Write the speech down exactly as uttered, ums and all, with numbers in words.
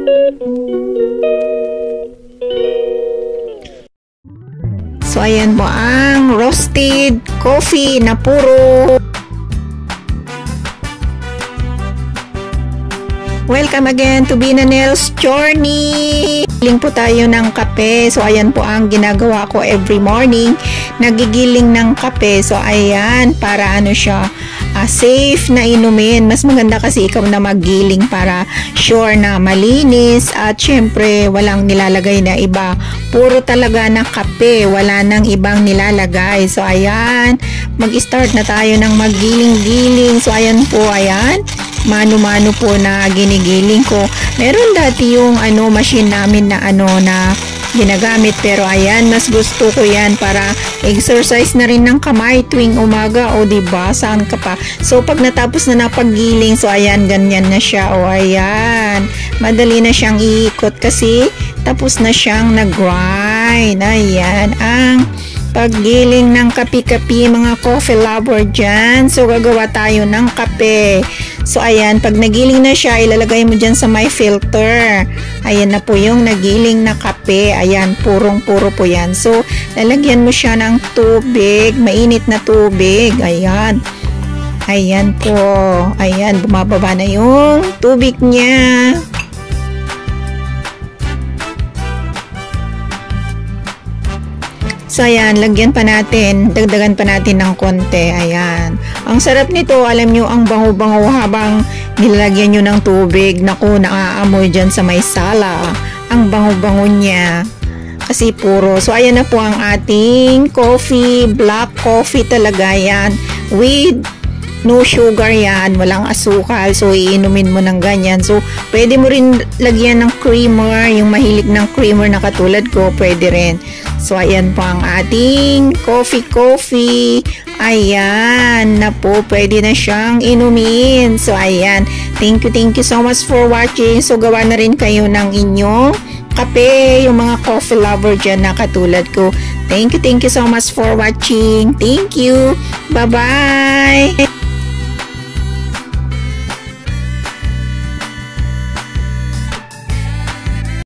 So, ayan mo ang roasted coffee na puro. Welcome again to Binanel's Journey! Giling po tayo ng kape. So, ayan po ang ginagawa ko every morning. Nagigiling ng kape. So, ayan, para ano siya, uh, safe na inumin. Mas maganda kasi ikaw na magiling para sure na malinis. At syempre, walang nilalagay na iba. Puro talaga na kape. Wala nang ibang nilalagay. So, ayan, mag-start na tayo ng magiling-giling. So, ayan po, ayan. Mano-mano po na ginigiling ko. Meron dati yung ano machine namin na ano na ginagamit, pero ayan, mas gusto ko yan para exercise na rin ng kamay tuwing umaga. O diba, saan ka pa? So pag natapos na napaggiling, so ayan, ganyan na siya. O ayan, madali na siyang iikot kasi tapos na siyang nag-grind. Ayan ang paggiling ng kapi-kapi, mga coffee lover dyan. So gagawa tayo ng kape. So, ayan, pag nagiling na siya, ilalagay mo dyan sa may filter. Ayan na po yung nagiling na kape. Ayan, purong-puro po yan. So, lalagyan mo siya ng tubig, mainit na tubig. Ayan. Ayan po. Ayan, bumababa na yung tubig niya. So, ayan, lagyan pa natin, dagdagan pa natin ng konti. Ayan. Ang sarap nito, alam nyo, ang bango-bango habang nilalagyan nyo ng tubig. Naku, naaamoy dyan sa may sala. Ang bango-bango niya. Kasi puro. So, ayan na po ang ating coffee. Black coffee talaga yan. With no sugar yan. Walang asukal. So, iinumin mo ng ganyan. So, pwede mo rin lagyan ng creamer. Yung mahilig ng creamer na katulad ko, pwede rin. So, ayan po ang ating coffee-coffee. Ayan na po. Pwede na siyang inumin. So, ayan. Thank you, thank you so much for watching. So, gawa na rin kayo ng inyong kape. Yung mga coffee lover dyan na katulad ko. Thank you, thank you so much for watching. Thank you. Bye-bye.